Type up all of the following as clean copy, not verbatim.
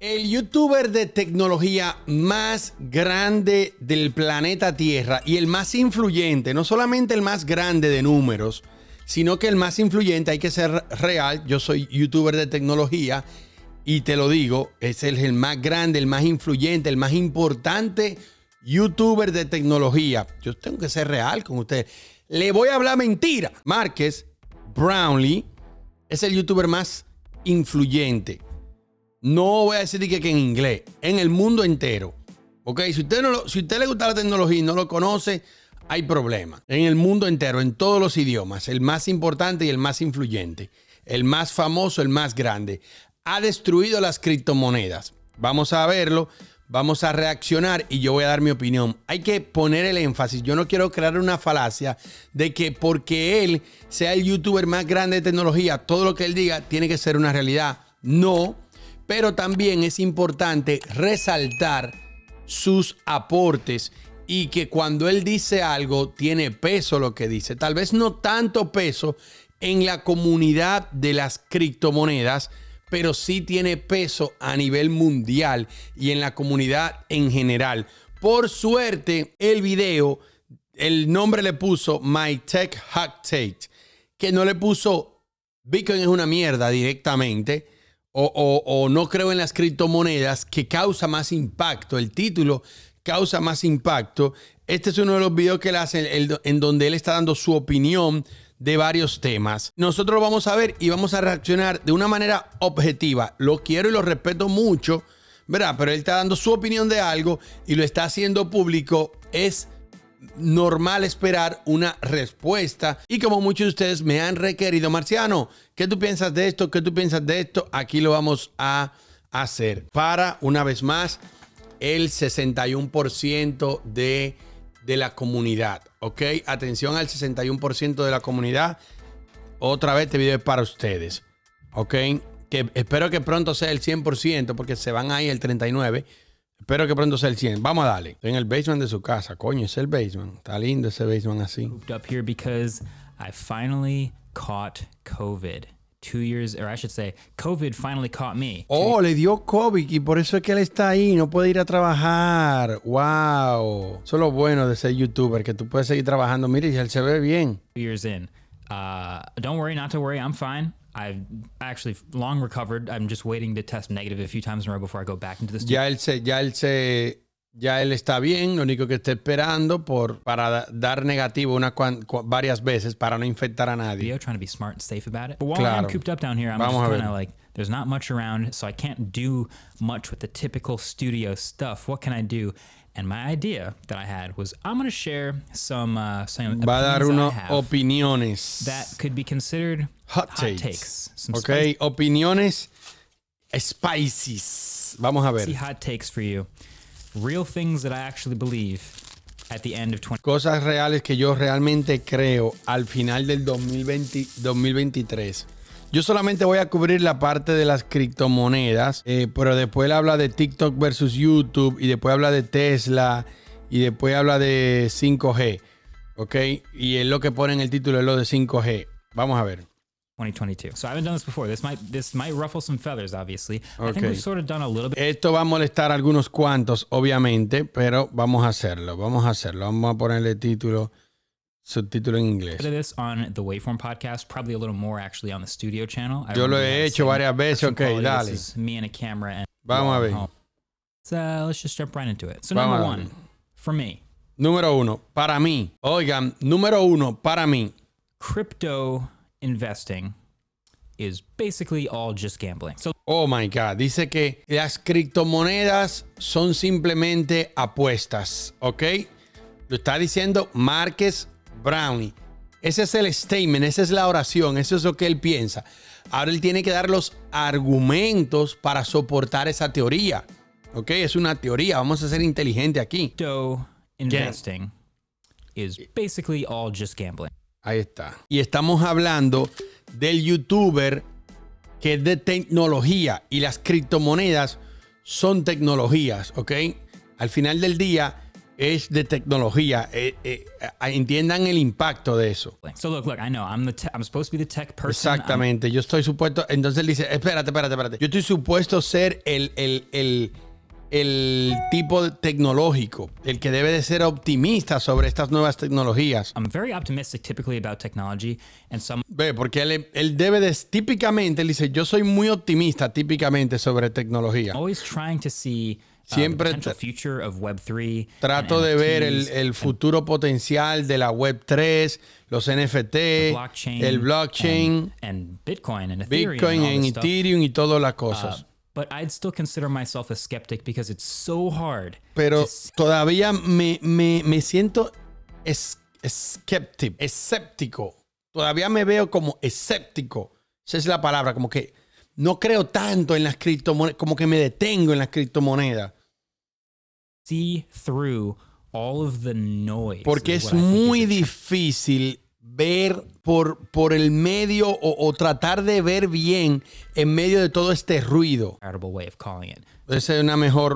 El youtuber de tecnología más grande del planeta Tierra y el más influyente, no solamente el más grande de números, sino que el más influyente, hay que ser real. Yo soy youtuber de tecnología y te lo digo, es el más grande, el más influyente, el más importante youtuber de tecnología. Yo tengo que ser real con ustedes. Le voy a hablar mentira. Marques Brownlee es el youtuber más influyente. No voy a decir que en inglés, en el mundo entero. Ok, si usted le gusta la tecnología y no lo conoce, hay problema. En el mundo entero, en todos los idiomas, el más importante y el más influyente, el más famoso, el más grande. Ha destruido las criptomonedas. Vamos a verlo, vamos a reaccionar y yo voy a dar mi opinión. Hay que poner el énfasis. Yo no quiero crear una falacia de que porque él sea el youtuber más grande de tecnología, todo lo que él diga tiene que ser una realidad. No. Pero también es importante resaltar sus aportes y que cuando él dice algo tiene peso lo que dice. Tal vez no tanto peso en la comunidad de las criptomonedas, pero sí tiene peso a nivel mundial y en la comunidad en general. Por suerte, el video, el nombre le puso My Tech Hot Take, que no le puso Bitcoin es una mierda directamente. O no creo en las criptomonedas, que causa más impacto. El título causa más impacto. Este es uno de los videos que él hace en donde él está dando su opinión de varios temas. Nosotros lo vamos a ver y vamos a reaccionar de una manera objetiva. Lo quiero y lo respeto mucho, ¿verdad? Pero él está dando su opinión de algo y lo está haciendo público. Es normal esperar una respuesta y como muchos de ustedes me han requerido, Marciano, ¿qué tú piensas de esto? ¿Qué tú piensas de esto? Aquí lo vamos a hacer para, una vez más, el 61% de la comunidad, ¿ok? Atención al 61% de la comunidad. Otra vez este video es para ustedes, ¿ok? Que espero que pronto sea el 100% porque se van ahí el 39%. Espero que pronto sea el 100. Vamos a darle. Estoy en el basement de su casa. Coño, es el basement. Está lindo ese basement así. Up here because I finally caught COVID. 2 years, or I should say, COVID finally caught me. Oh, le dio COVID y por eso es que él está ahí. No puede ir a trabajar. Wow. Eso es lo bueno de ser youtuber, que tú puedes seguir trabajando. Mire, y él se ve bien. 2 years in. Don't worry, not to worry. I'm fine. I've actually long recovered. I'm just waiting to test negative a few times in a row before I go back into the studio. Ya él está bien. Lo único que está esperando para dar negativo varias veces para no infectar a nadie. Trying to be smart and safe about it. But while I'm cooped up down here, I'm just kind of like, there's not much around, so I can't do much with the typical studio stuff. What can I do? And my idea that I had was I'm going to share some Va a dar unas opiniones that could be considered hot takes. Okay, opiniones spices. Vamos a ver. Hot takes for you. Real things that I actually believe at the end of 20. Cosas reales que yo realmente creo al final del 2023. Yo solamente voy a cubrir la parte de las criptomonedas, pero después él habla de TikTok versus YouTube y después habla de Tesla y después habla de 5G, ¿ok? Y él lo que pone en el título es lo de 5G. Vamos a ver. 2022. So I haven't done this before. This might ruffle some feathers, obviously. Okay. I think we've sort of done a little bit. Esto va a molestar a algunos cuantos, obviamente, pero vamos a hacerlo. Vamos a ponerle subtítulo en inglés. This on the Waveform podcast, probably a little more actually on the studio channel. Yo lo he hecho varias veces. Ok, dale. This is me and a camera. And vamos a ver. So let's just jump right into it. So number one, for me. Número uno, para mí. Oigan, número uno, para mí. Crypto investing is basically all just gambling. So, oh my God, dice que las criptomonedas son simplemente apuestas, ¿ok? Lo está diciendo Marques Brownlee. Ese es el statement, esa es la oración, eso es lo que él piensa. Ahora él tiene que dar los argumentos para soportar esa teoría, ¿ok? Es una teoría, vamos a ser inteligentes aquí. Crypto investing is basically all just gambling. Ahí está. Y estamos hablando del youtuber que es de tecnología y las criptomonedas son tecnologías, ¿ok? Al final del día, es de tecnología. Entiendan el impacto de eso. So look, I know I'm supposed to be the tech person. Exactamente. Yo estoy supuesto. Entonces él dice, espérate. Yo estoy supuesto ser el tipo tecnológico, el que debe de ser optimista sobre estas nuevas tecnologías. I'm very optimistic typically about technology and some. Ve, porque él debe de, típicamente, él dice, yo soy muy optimista típicamente sobre tecnología. Always trying to see Siempre the future of Web3. Trato de ver el futuro potencial de la Web3, los NFT, el blockchain, and Bitcoin and Bitcoin en Ethereum y todas las cosas. But I'd still consider myself a skeptic because it's so hard. Pero todavía me siento escéptico. Todavía me veo como escéptico. Esa es la palabra, como que no creo tanto en las criptomonedas, como que me detengo en las criptomonedas. See through all of the noise. Porque es muy difícil ver por el medio o tratar de ver bien en medio de todo este ruido. Esa es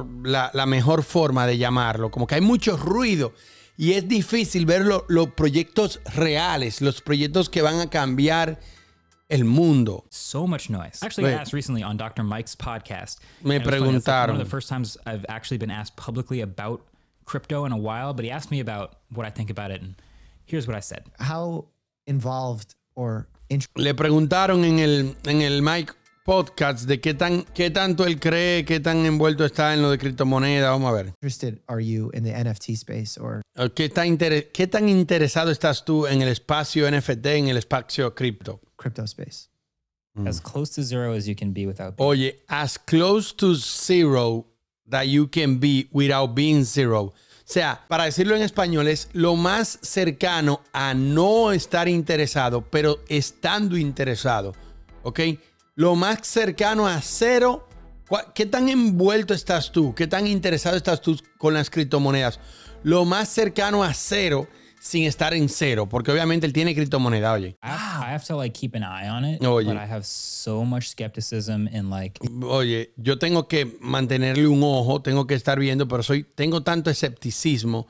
la mejor forma de llamarlo. Como que hay mucho ruido y es difícil ver los proyectos reales, los proyectos que van a cambiar el mundo. So much noise. Actually, I asked recently on Dr. Mike's podcast. Me preguntaron. One of the first times I've actually been asked publicly about crypto in a while, but he asked me about what I think about it, and here's what I said. How involved or Le preguntaron en el Mike podcast de qué tanto él cree, qué tan envuelto está en lo de criptomonedas. Vamos a ver. Interested are you in the NFT space or ¿Qué tan interesado estás tú en el espacio NFT, en el espacio cripto? Crypto space. As close to zero as you can be without being. Oye, as close to zero that you can be without being zero. O sea, para decirlo en español, es lo más cercano a no estar interesado, pero estando interesado. ¿Ok? Lo más cercano a cero. ¿Qué tan envuelto estás tú? ¿Qué tan interesado estás tú con las criptomonedas? Lo más cercano a cero sin estar en cero, porque obviamente él tiene criptomoneda, oye. I have to keep an eye on it, but I have so much skepticism in Oye, yo tengo que mantenerle un ojo, tengo que estar viendo, pero tengo tanto escepticismo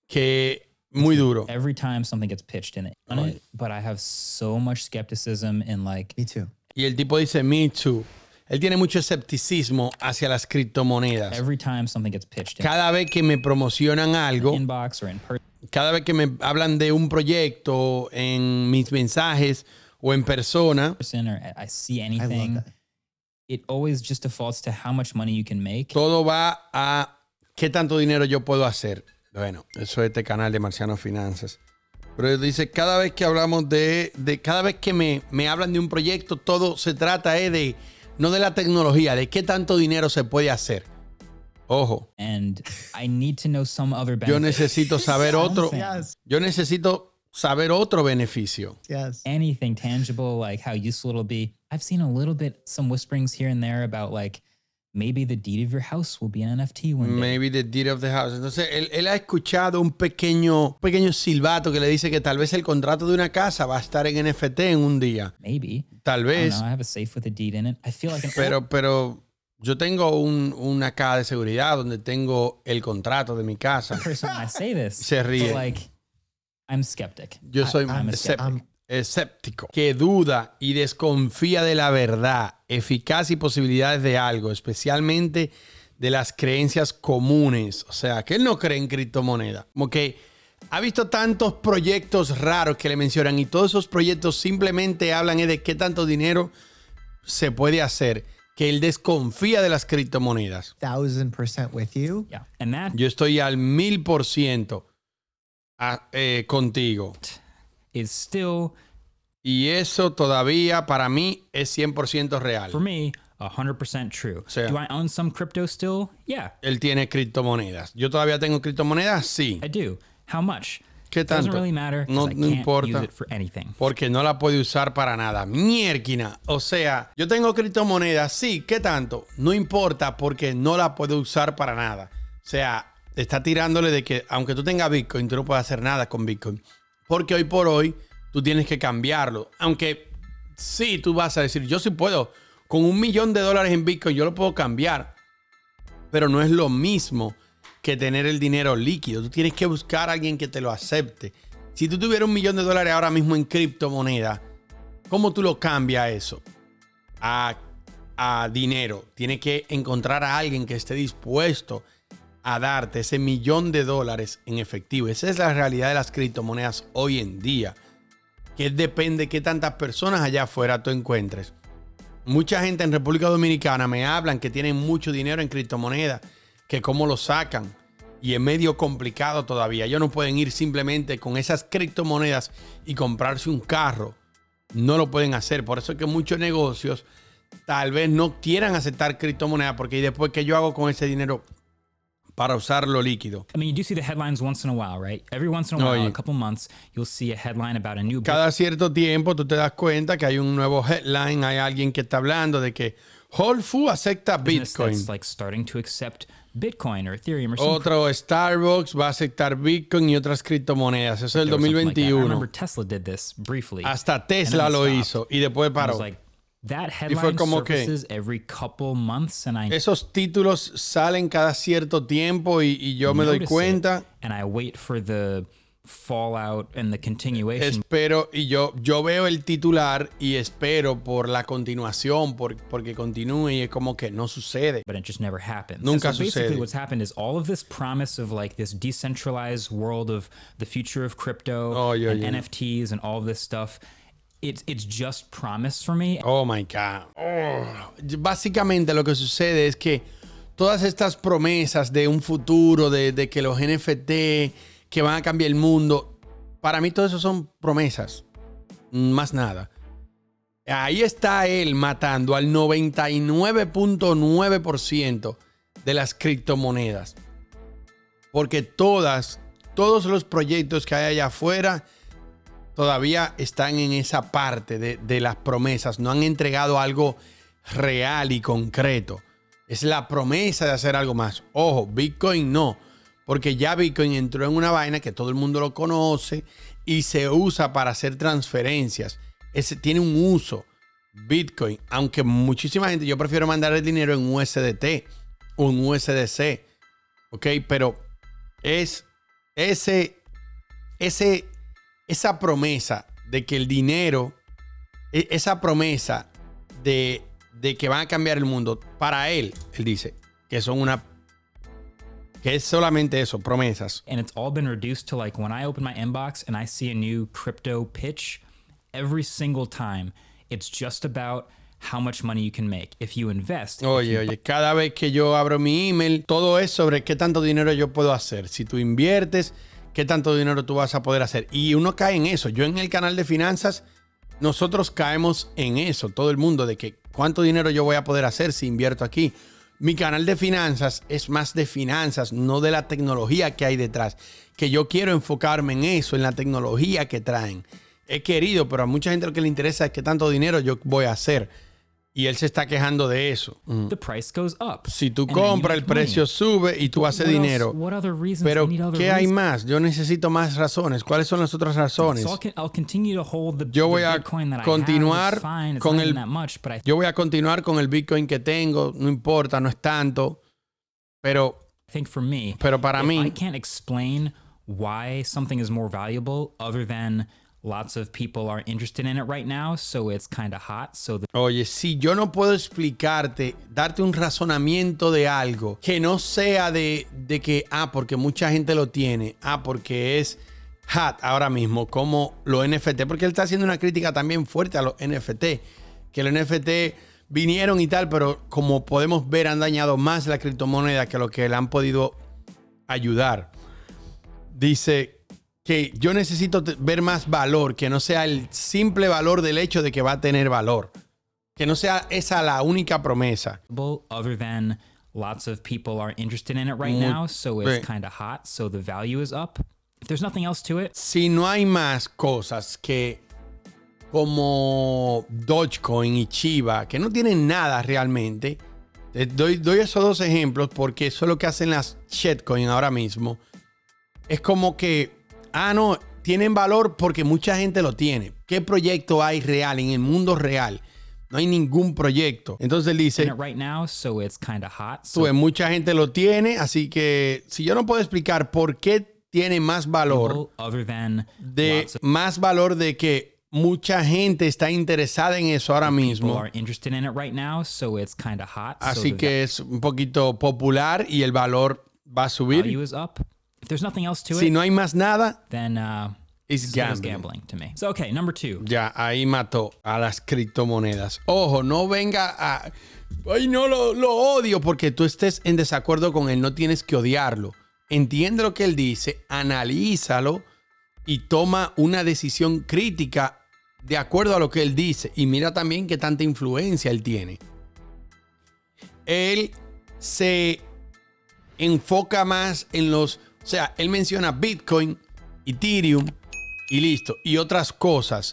que muy duro. Every time something gets pitched in it, but I have so much skepticism in Me too. Y el tipo dice, me too. Él tiene mucho escepticismo hacia las criptomonedas. Every time something gets pitched in. Cada vez que me promocionan algo, inbox or in person. Cada vez que me hablan de un proyecto en mis mensajes o en persona, I see anything, it always just defaults to how much money you can make. Todo va a qué tanto dinero yo puedo hacer. Bueno, eso es este canal de Marciano Finanzas. Pero dice, cada vez que hablamos cada vez que me hablan de un proyecto, todo se trata no de la tecnología, de qué tanto dinero se puede hacer. Ojo. And I need to know some other benefit. Yo necesito saber otro. Yes. Yo necesito saber otro beneficio. Yes. Anything tangible, how useful it'll be. I've seen a little bit, some whisperings here and there about maybe the deed of your house will be an NFT one day. Maybe the deed of the house. Entonces, él ha escuchado un pequeño silbato que le dice que tal vez el contrato de una casa va a estar en NFT en un día. Maybe. Tal vez. I have a safe with a deed in it. I feel like Pero yo tengo una caja de seguridad donde tengo el contrato de mi casa. I say this, se ríe. I'm skeptic. Yo soy escéptico, que duda y desconfía de la verdad, eficacia y posibilidades de algo, especialmente de las creencias comunes. O sea, que él no cree en criptomonedas. Como que ha visto tantos proyectos raros que le mencionan y todos esos proyectos simplemente hablan de qué tanto dinero se puede hacer, que él desconfía de las criptomonedas. 1000% with you. Yeah. And that Yo estoy al 1000% contigo. is still, Y eso todavía para mí es 100% real. for me, 100% true. O sea, Do I own some crypto still? Yeah, Él tiene criptomonedas. ¿Yo todavía tengo criptomonedas? Sí. I do. How much? ¿Qué Doesn't tanto? really matter No, because I no can't importa. use it for anything. Porque no la puede usar para nada. Miérquina. O sea, yo tengo criptomonedas. Sí, ¿qué tanto? No importa porque no la puedo usar para nada. O sea, está tirándole de que aunque tú tengas Bitcoin, tú no puedes hacer nada con Bitcoin. Porque hoy por hoy tú tienes que cambiarlo. Aunque sí, tú vas a decir, yo sí puedo. Con $1 millón en Bitcoin yo lo puedo cambiar. Pero no es lo mismo que tener el dinero líquido. Tú tienes que buscar a alguien que te lo acepte. Si tú tuvieras $1 millón ahora mismo en criptomoneda, ¿cómo tú lo cambias eso a dinero? Tienes que encontrar a alguien que esté dispuesto a darte ese $1 millón en efectivo. Esa es la realidad de las criptomonedas hoy en día. Que depende de qué tantas personas allá afuera tú encuentres. Mucha gente en República Dominicana me hablan que tienen mucho dinero en criptomonedas, que cómo lo sacan. Y es medio complicado todavía. Ellos no pueden ir simplemente con esas criptomonedas y comprarse un carro. No lo pueden hacer. Por eso es que muchos negocios tal vez no quieran aceptar criptomonedas, porque después, ¿qué yo hago con ese dinero para usarlo líquido? I mean, you do see the headlines once in a while, right? Every once in a while, a couple months, you'll see a headline about a new... Cada cierto tiempo tú te das cuenta que hay un nuevo headline, hay alguien que está hablando de que Whole Foods acepta Bitcoin. That's like starting to accept Bitcoin or Ethereum or Otro Starbucks va a aceptar Bitcoin y otras criptomonedas. Eso es el 2021. I remember Tesla did this briefly. Hasta Tesla lo hizo y después paró. That headline surfaces every couple months, and esos títulos salen cada cierto tiempo y yo me doy cuenta. And I wait for the fallout and the continuation. Espero y yo veo el titular y espero por la continuación, porque continúe, y es como que no sucede. But it just never happens. Nunca so sucede. Basically what's happened is all of this promise of like this decentralized world of the future of crypto and NFTs and all of this stuff. It's just promise for me. Oh my God. Básicamente lo que sucede es que todas estas promesas de un futuro, de que los NFT, que van a cambiar el mundo, para mí todo eso son promesas. Más nada. Ahí está él matando al 99.9% de las criptomonedas. Porque todos los proyectos que hay allá afuera todavía están en esa parte de las promesas. No han entregado algo real y concreto. Es la promesa de hacer algo más. Ojo, Bitcoin no. Porque ya Bitcoin entró en una vaina que todo el mundo lo conoce y se usa para hacer transferencias. Tiene un uso. Bitcoin, aunque muchísima gente, yo prefiero mandar el dinero en USDT o en USDC. ¿Ok? Pero es esa promesa de que el dinero, esa promesa de que van a cambiar el mundo, para él dice que es solamente eso, promesas. And it's all been reduced to like when I open my inbox and I see a new crypto pitch, every single time it's just about how much money you can make if you invest. Oye, cada vez que yo abro mi email, todo es sobre qué tanto dinero yo puedo hacer. Si tú inviertes, qué tanto dinero tú vas a poder hacer. Y uno cae en eso. Yo en el canal de finanzas, nosotros caemos en eso. Todo el mundo, de que cuánto dinero yo voy a poder hacer si invierto aquí. Mi canal de finanzas es más de finanzas, no de la tecnología que hay detrás. Que yo quiero enfocarme en eso, en la tecnología que traen. He querido, pero a mucha gente lo que le interesa es qué tanto dinero yo voy a hacer. Y él se está quejando de eso. The price goes up. Si tú compras, el precio sube y tú haces dinero. Pero, ¿qué hay más? Yo necesito más razones. ¿Cuáles son las otras razones? Yo voy a continuar con el Bitcoin que tengo. No importa, no es tanto. Pero para mí, I can't explain why something is more valuable other than lots of people are interested in it right now, so it's kind of hot. Oye, si yo no puedo explicarte, darte un razonamiento de algo que no sea de que, porque mucha gente lo tiene, porque es hot ahora mismo, como los NFT, porque él está haciendo una crítica también fuerte a los NFT, que los NFT vinieron y tal, pero como podemos ver han dañado más la criptomoneda que lo que le han podido ayudar. Dice que yo necesito ver más valor, que no sea el simple valor del hecho de que va a tener valor. Que no sea esa la única promesa. Other than lots of people are interested in it right now, so it's kind of hot, so the value is up. If there's nothing else to it. Si no hay más cosas que como Dogecoin y Shiba, que no tienen nada realmente. Doy esos dos ejemplos porque eso es lo que hacen las shitcoin ahora mismo. Es como que no, tienen valor porque mucha gente lo tiene. ¿Qué proyecto hay real en el mundo real No hay ningún proyecto. Entonces él dice, right now, so it's kind of hot. Pues mucha gente lo tiene, así que si yo no puedo explicar por qué tiene más valor, más valor de que mucha gente está interesada en eso ahora mismo. Así que es un poquito popular y el valor va a subir. Si no hay más nada, it's gambling to me. So, okay, number 2. Ya, ahí mató a las criptomonedas. Ojo, no venga a... Ay, no, lo odio porque tú estés en desacuerdo con él. No tienes que odiarlo. Entiende lo que él dice, analízalo y toma una decisión crítica de acuerdo a lo que él dice. Y mira también qué tanta influencia él tiene. Él se enfoca más en los... O sea, él menciona Bitcoin, Ethereum y listo. Y otras cosas.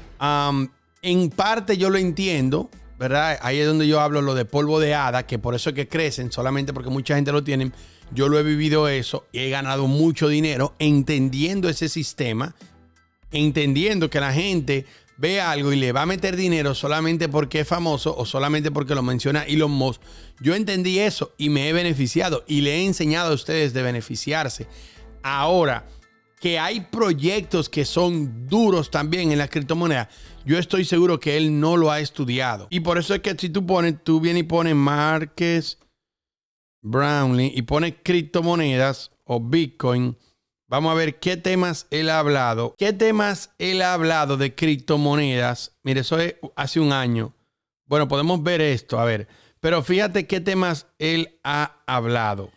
En parte yo lo entiendo, ¿verdad? Ahí es donde yo hablo lo de polvo de hada, que por eso es que crecen, solamente porque mucha gente lo tiene. Yo lo he vivido eso y he ganado mucho dinero entendiendo ese sistema, entendiendo que la gente ve algo y le va a meter dinero solamente porque es famoso o solamente porque lo menciona Elon Musk. Yo entendí eso y me he beneficiado y le he enseñado a ustedes de beneficiarse. Ahora, que hay proyectos que son duros también en las criptomonedas, yo estoy seguro que él no lo ha estudiado. Y por eso es que si tú vienes y pones Marques Brownlee y pones criptomonedas o Bitcoin, vamos a ver qué temas él ha hablado. ¿Qué temas él ha hablado de criptomonedas? Mire, eso es hace un año. Bueno, podemos ver esto, a ver. Pero fíjate qué temas él ha hablado.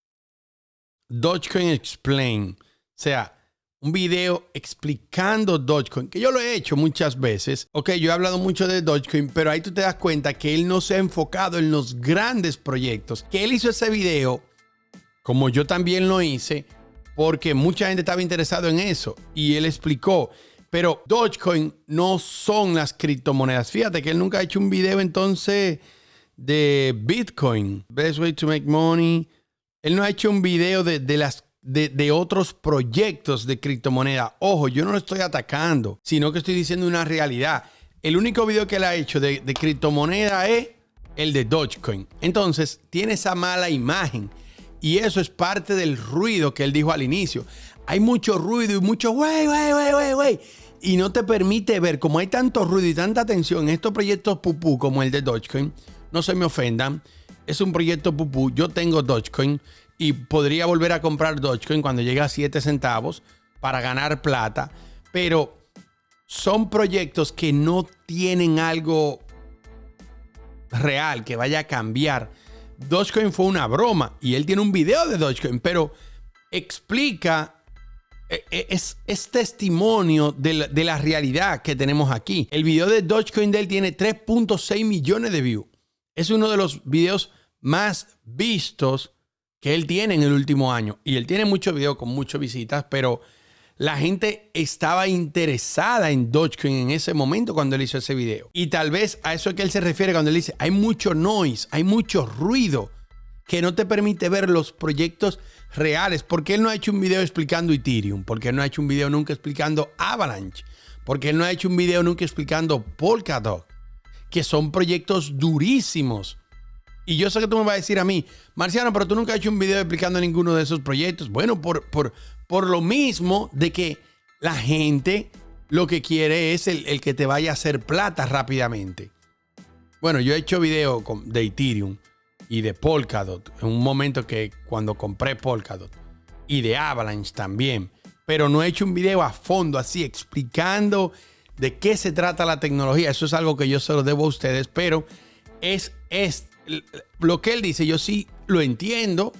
Dogecoin Explain. O sea, un video explicando Dogecoin, que yo lo he hecho muchas veces. Ok, yo he hablado mucho de Dogecoin, pero ahí tú te das cuenta que él no se ha enfocado en los grandes proyectos. Que él hizo ese video, como yo también lo hice, porque mucha gente estaba interesada en eso. Y él explicó, pero Dogecoin no son las criptomonedas. Fíjate que él nunca ha hecho un video entonces de Bitcoin. Best way to make money. Él no ha hecho un video de otros proyectos de criptomoneda. Ojo, yo no lo estoy atacando, sino que estoy diciendo una realidad. El único video que él ha hecho de criptomoneda es el de Dogecoin. Entonces, tiene esa mala imagen. Y eso es parte del ruido que él dijo al inicio. Hay mucho ruido y mucho güey. Y no te permite ver, como hay tanto ruido y tanta atención en estos proyectos pupú como el de Dogecoin. No se me ofendan. Es un proyecto pupú. Yo tengo Dogecoin. Y podría volver a comprar Dogecoin cuando llegue a 7 centavos para ganar plata. Pero son proyectos que no tienen algo real que vaya a cambiar. Dogecoin fue una broma y él tiene un video de Dogecoin, pero explica, es testimonio de la realidad que tenemos aquí. El video de Dogecoin de él tiene 3.6 millones de views. Es uno de los videos más vistos que él tiene en el último año. Y él tiene muchos videos con muchas visitas, pero la gente estaba interesada en Dogecoin en ese momento cuando él hizo ese video. Y tal vez a eso es que él se refiere cuando él dice, hay mucho noise, hay mucho ruido que no te permite ver los proyectos reales. Porque él no ha hecho un video explicando Ethereum, porque él no ha hecho un video nunca explicando Avalanche, porque él no ha hecho un video nunca explicando Polkadot, que son proyectos durísimos. Y yo sé que tú me vas a decir a mí, Marciano, pero tú nunca has hecho un video explicando ninguno de esos proyectos. Bueno, por lo mismo de que la gente lo que quiere es el que te vaya a hacer plata rápidamente. Bueno, yo he hecho video de Ethereum y de Polkadot en un momento que cuando compré Polkadot y de Avalanche también. Pero no he hecho un video a fondo así explicando de qué se trata la tecnología. Eso es algo que yo se lo debo a ustedes, pero es lo que él dice, yo sí lo entiendo,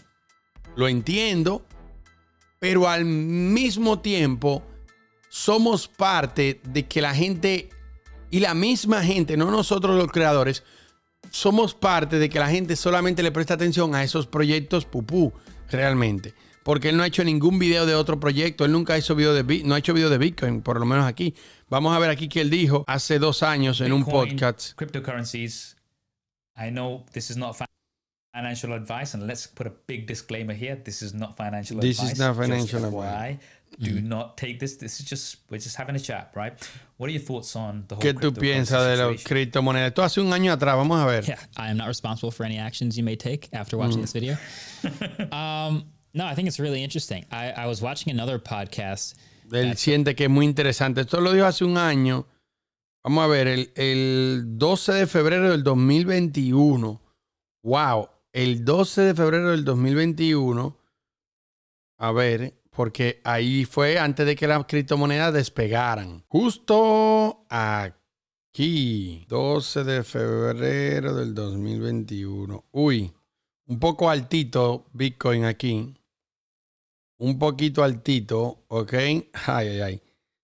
pero al mismo tiempo somos parte de que la gente, y la misma gente, no nosotros los creadores, somos parte de que la gente solamente le presta atención a esos proyectos pupú, realmente. Porque él no ha hecho ningún video de otro proyecto, él nunca hizo video no ha hecho video de Bitcoin, por lo menos aquí. Vamos a ver aquí que él dijo hace 2 años en un podcast. Cryptocurrencies. I know this is not financial advice, and let's put a big disclaimer here. This is not financial advice. This is not financial advice. Do not take this. This is just, we're just having a chat, right? What are your thoughts on the whole ¿Qué tú piensas de las criptomonedas? Esto hace un año atrás, vamos a ver. Yeah, I am not responsible for any actions you may take after watching this video. No, I think it's really interesting. I was watching another podcast. Él siente que es muy interesante. Esto lo dijo hace un año. Vamos a ver, el 12 de febrero del 2021. Wow, el 12 de febrero del 2021. A ver, porque ahí fue antes de que las criptomonedas despegaran. Justo aquí, 12 de febrero del 2021. Uy, un poco altito Bitcoin aquí. Un poquito altito, ¿ok? Ay.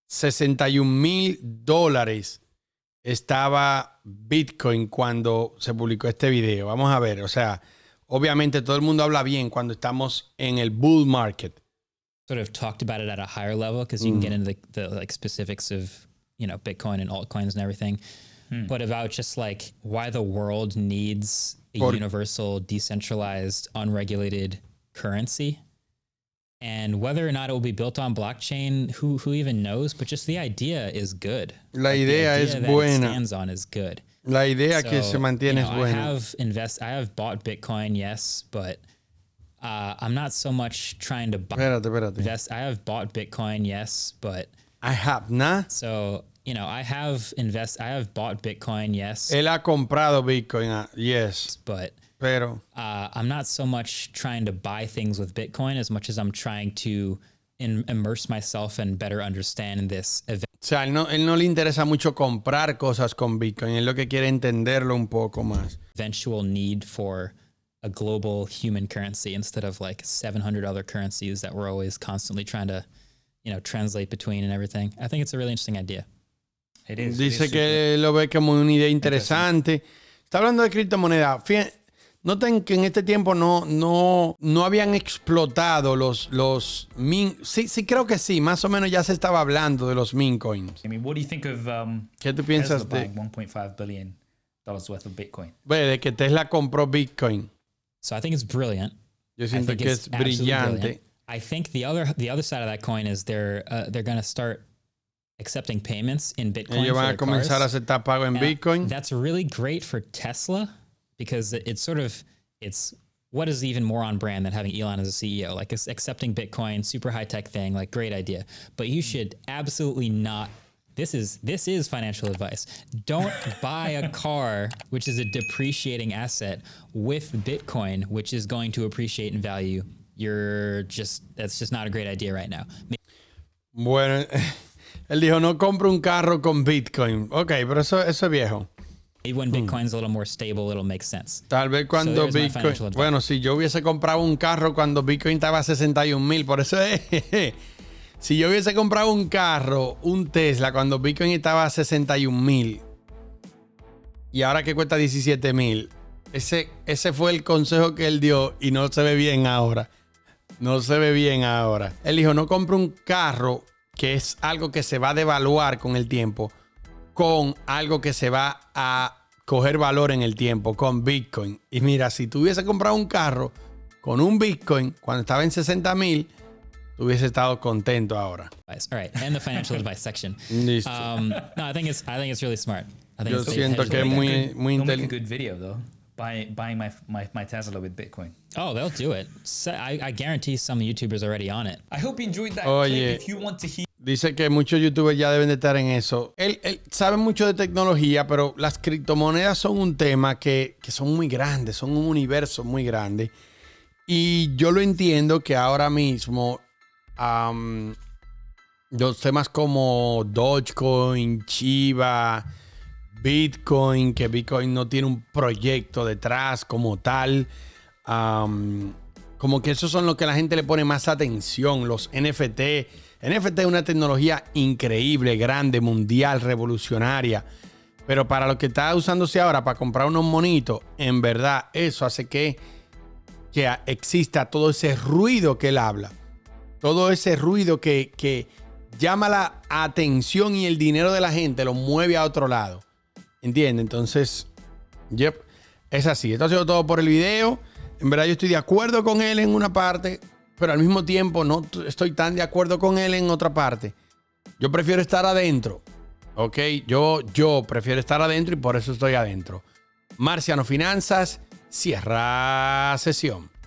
$61,000 estaba Bitcoin cuando se publicó este video. Vamos a ver, o sea, obviamente todo el mundo habla bien cuando estamos en el bull market. Sort of talked about it at a higher level because you can get into the like specifics of, you know, Bitcoin and altcoins and everything. But about just like why the world needs a universal, decentralized, unregulated currency. And whether or not it will be built on blockchain, who even knows? But just the idea is good. La idea es buena. It stands on is good. La idea que se mantiene es buena. I have bought Bitcoin, yes, but I'm not so much trying to buy. Espérate. I have bought Bitcoin, yes, but I have not. So, you know, I have bought Bitcoin, yes. Él ha comprado Bitcoin, yes. But pero I'm not so much trying to buy things with Bitcoin as much as I'm trying to immerse myself and better understand this event. O sea, él no le interesa mucho comprar cosas con Bitcoin. Él lo que quiere entenderlo un poco más. Eventual need for a global human currency instead of like 700 other currencies that we're always constantly trying to, you know, translate between and everything. I think it's a really interesting idea. It is. Dice que lo ve como una idea interesante. Está hablando de criptomonedas. Fíjate, noten que en este tiempo no habían explotado los meme. Sí, creo que sí. Más o menos ya se estaba hablando de los meme coins. I mean, what do you think of ¿Qué tú piensas Tesla de buying $1.5 billion worth of Bitcoin? De que Tesla compró Bitcoin? So I think it's brilliant. Yo siento que es brillante. Brilliant. I think the other side of that coin is they're going to start accepting payments in Bitcoin. Ellos van a comenzar a aceptar pago en Bitcoin. That's really great for Tesla because it's what is even more on brand than having Elon as a CEO? Like it's accepting Bitcoin, super high tech thing, like great idea. But you should absolutely not. This is financial advice. Don't buy a car, which is a depreciating asset, with Bitcoin, which is going to appreciate in value. That's just not a great idea right now. Bueno, él dijo, no compro un carro con Bitcoin. Ok, pero eso es viejo. Maybe when Bitcoin's a little more stable, it'll make sense. Tal vez cuando Bitcoin... Bueno, si yo hubiese comprado un carro cuando Bitcoin estaba a 61,000, por eso es... Si yo hubiese comprado un carro, un Tesla, cuando Bitcoin estaba a 61,000 y ahora que cuesta 17,000, ese fue el consejo que él dio y no se ve bien ahora. No se ve bien ahora. Él dijo, no compre un carro que es algo que se va a devaluar con el tiempo, con algo que se va a coger valor en el tiempo, con Bitcoin. Y mira, si tú hubiese comprado un carro con un Bitcoin cuando estaba en 60,000, hubiese estado contento ahora. All right, and the financial advice section. Listo. No, I think it's really smart. Yo siento que es muy inteligente. Make a good video though. Buying my Tesla with Bitcoin. Oh, they'll do it. I guarantee some YouTubers are already on it. I hope you enjoyed that clip. If you want to hear. Dice que muchos YouTubers ya deben de estar en eso. Él sabe mucho de tecnología, pero las criptomonedas son un tema que son muy grandes, son un universo muy grande. Y yo lo entiendo que ahora mismo los temas como Dogecoin, Shiba, Bitcoin, que Bitcoin no tiene un proyecto detrás como tal, como que esos son los que la gente le pone más atención, los NFT. NFT es una tecnología increíble, grande, mundial, revolucionaria, pero para lo que está usándose ahora para comprar unos monitos, en verdad eso hace que exista todo ese ruido que él habla. Todo ese ruido que llama la atención y el dinero de la gente lo mueve a otro lado. ¿Entiendes? Entonces, es así. Esto ha sido todo por el video. En verdad yo estoy de acuerdo con él en una parte, pero al mismo tiempo no estoy tan de acuerdo con él en otra parte. Yo prefiero estar adentro. ¿Ok? Yo prefiero estar adentro y por eso estoy adentro. Marciano Finanzas cierra sesión.